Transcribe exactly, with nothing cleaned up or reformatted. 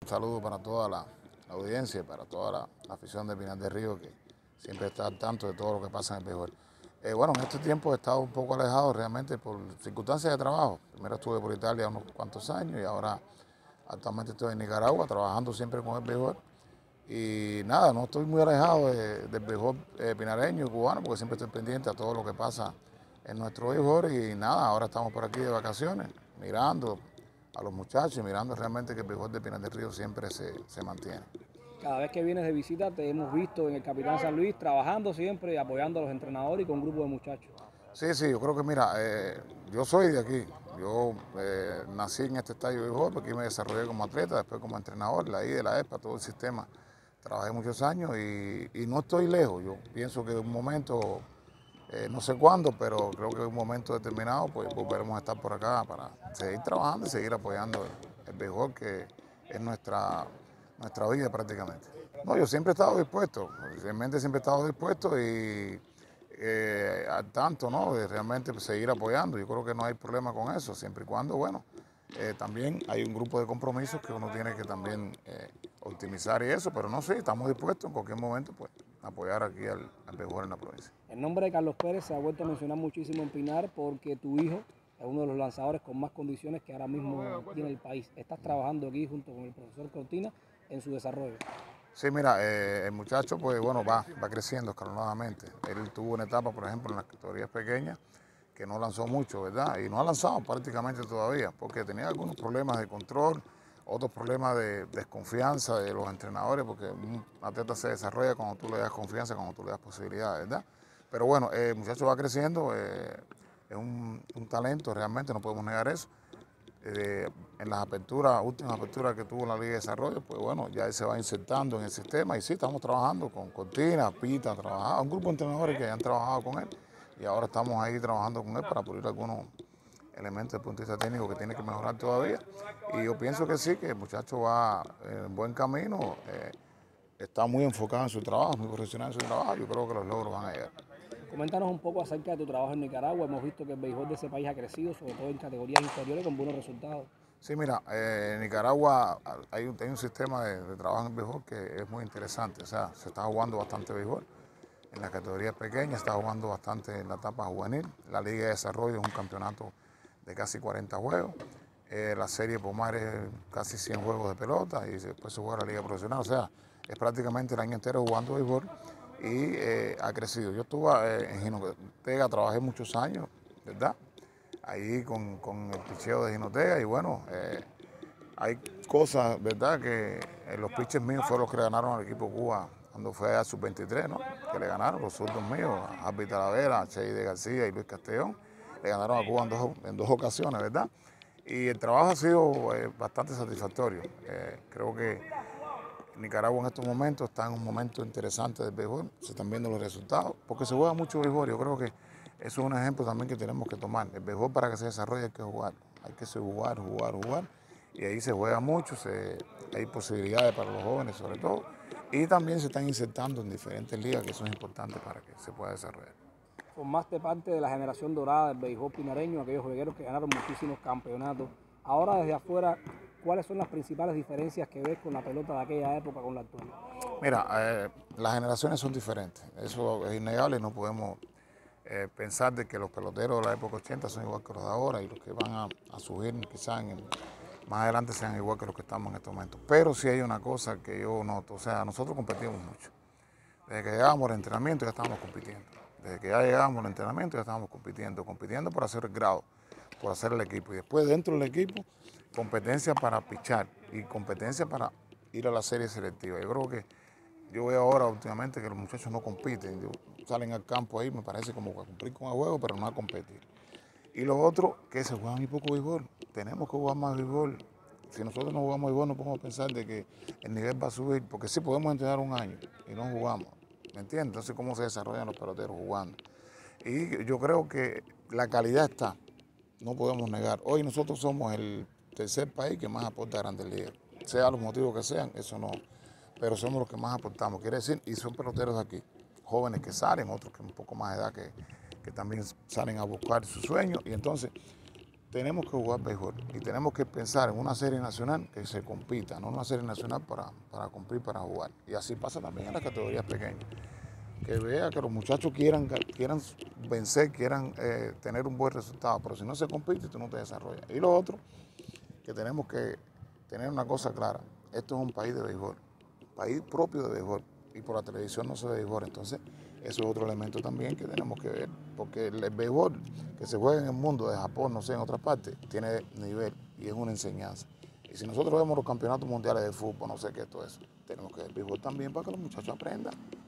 saludo para toda la, la audiencia y para toda la, la afición de Pinar del Río, que siempre está al tanto de todo lo que pasa en el béisbol. Eh, bueno, en este tiempo he estado un poco alejado realmente por circunstancias de trabajo. Primero estuve por Italia unos cuantos años y ahora actualmente estoy en Nicaragua trabajando siempre con el béisbol. Y nada, no estoy muy alejado de, del béisbol eh, pinareño y cubano porque siempre estoy pendiente a todo lo que pasa en nuestro béisbol. Y nada, ahora estamos por aquí de vacaciones, mirando a los muchachos y mirando realmente que el béisbol de Pinar del Río siempre se, se mantiene. Cada vez que vienes de visita te hemos visto en el Capitán San Luis trabajando siempre y apoyando a los entrenadores y con un grupo de muchachos. Sí, sí, yo creo que mira, eh, yo soy de aquí, yo eh, nací en este estadio de béisbol, porque aquí me desarrollé como atleta, después como entrenador, la I de la E P A, todo el sistema, trabajé muchos años y, y no estoy lejos, yo pienso que en un momento, eh, no sé cuándo, pero creo que en un momento determinado, pues volveremos a estar por acá para seguir trabajando y seguir apoyando el, el béisbol, que es nuestra, nuestra vida prácticamente. No, yo siempre he estado dispuesto, realmente siempre he estado dispuesto y eh, al tanto, ¿no? De realmente pues, seguir apoyando. Yo creo que no hay problema con eso, siempre y cuando, bueno, eh, también hay un grupo de compromisos que uno tiene que también eh, optimizar y eso, pero no sé, estamos dispuestos en cualquier momento pues a apoyar aquí al, al béisbol en la provincia. El nombre de Carlos Pérez se ha vuelto a mencionar muchísimo en Pinar porque tu hijo es uno de los lanzadores con más condiciones que ahora mismo tiene el país. Estás trabajando aquí junto con el profesor Cortina en su desarrollo. Sí, mira, eh, el muchacho pues bueno va, va creciendo escalonadamente. Él tuvo una etapa, por ejemplo, en las categorías pequeñas que no lanzó mucho, ¿verdad? Y no ha lanzado prácticamente todavía, porque tenía algunos problemas de control, otros problemas de desconfianza de los entrenadores, porque un atleta se desarrolla cuando tú le das confianza, cuando tú le das posibilidades, ¿verdad? Pero bueno, eh, el muchacho va creciendo, eh, es un, un talento realmente, no podemos negar eso. Eh, en las aperturas, últimas aperturas que tuvo la Liga de Desarrollo, pues bueno, ya él se va insertando en el sistema y sí, estamos trabajando con Cortina, Pita, trabajado, un grupo de entrenadores que han trabajado con él y ahora estamos ahí trabajando con él para pulir algunos elementos desde el punto de vista técnico que tiene que mejorar todavía. Y yo pienso que sí, que el muchacho va en buen camino, eh, está muy enfocado en su trabajo, muy profesional en su trabajo, yo creo que los logros van a llegar. Coméntanos un poco acerca de tu trabajo en Nicaragua. Hemos visto que el béisbol de ese país ha crecido, sobre todo en categorías inferiores, con buenos resultados. Sí, mira, eh, en Nicaragua hay un, hay un sistema de, de trabajo en béisbol que es muy interesante. O sea, se está jugando bastante béisbol. En las categorías pequeñas se está jugando bastante en la etapa juvenil. La Liga de Desarrollo es un campeonato de casi cuarenta juegos. Eh, la Serie Pomar es casi cien juegos de pelota y después se juega la Liga Profesional. O sea, es prácticamente el año entero jugando béisbol y eh, ha crecido. Yo estuve eh, en Jinotega, trabajé muchos años, ¿verdad? Ahí con, con el picheo de Jinotega y bueno, eh, hay cosas, ¿verdad? Que eh, los pitchers míos fueron los que le ganaron al equipo Cuba cuando fue a sub veintitrés, ¿no? Que le ganaron los surdos míos, a Javi Talavera, a Chey de García y Luis Castellón. Le ganaron a Cuba en dos, en dos ocasiones, ¿verdad? Y el trabajo ha sido eh, bastante satisfactorio. Eh, creo que Nicaragua en estos momentos está en un momento interesante del béisbol, se están viendo los resultados, porque se juega mucho béisbol. Yo creo que eso es un ejemplo también que tenemos que tomar. El béisbol para que se desarrolle hay que jugar, hay que jugar, jugar, jugar. Y ahí se juega mucho, se, hay posibilidades para los jóvenes sobre todo. Y también se están insertando en diferentes ligas, que eso es importante para que se pueda desarrollar. Formaste parte de la generación dorada del béisbol pinareño, aquellos juegueros que ganaron muchísimos campeonatos. Ahora desde afuera, ¿cuáles son las principales diferencias que ves con la pelota de aquella época con la actual? Mira, eh, las generaciones son diferentes, eso es innegable y no podemos eh, pensar de que los peloteros de la época ochenta son igual que los de ahora y los que van a, a subir quizás en el, más adelante sean igual que los que estamos en estos momentos. Pero sí hay una cosa que yo noto, o sea, nosotros competimos mucho. Desde que llegamos al entrenamiento ya estábamos compitiendo. Desde que ya llegamos al entrenamiento ya estábamos compitiendo, compitiendo por hacer el grado, por hacer el equipo. Y después dentro del equipo, competencia para pichar y competencia para ir a la serie selectiva. Yo creo que yo veo ahora últimamente que los muchachos no compiten, yo, salen al campo ahí, me parece como a cumplir con el juego, pero no a competir. Y lo otro, que se juega muy poco béisbol, tenemos que jugar más béisbol. Si nosotros no jugamos béisbol, no podemos pensar de que el nivel va a subir, porque sí podemos entrenar un año y no jugamos, ¿me entiendes? Entonces, ¿cómo se desarrollan los peloteros jugando? Y yo creo que la calidad está, no podemos negar. Hoy nosotros somos el tercer país que más aporta a Grandes Ligas, sea los motivos que sean, eso no, pero somos los que más aportamos, quiere decir, y son peloteros de aquí, jóvenes que salen, otros que un poco más de edad que, que también salen a buscar su sueño, y entonces tenemos que jugar béisbol y tenemos que pensar en una serie nacional que se compita, no una serie nacional para, para cumplir, para jugar. Y así pasa también en las categorías pequeñas. Que vea que los muchachos quieran, quieran vencer, quieran eh, tener un buen resultado, pero si no se compite, tú no te desarrollas. Y lo otro, que tenemos que tener una cosa clara, esto es un país de béisbol, un país propio de béisbol, y por la televisión no se ve béisbol, entonces eso es otro elemento también que tenemos que ver, porque el béisbol que se juega en el mundo, de Japón, no sé, en otras partes, tiene nivel y es una enseñanza. Y si nosotros vemos los campeonatos mundiales de fútbol, no sé qué es todo eso, tenemos que ver el béisbol también para que los muchachos aprendan.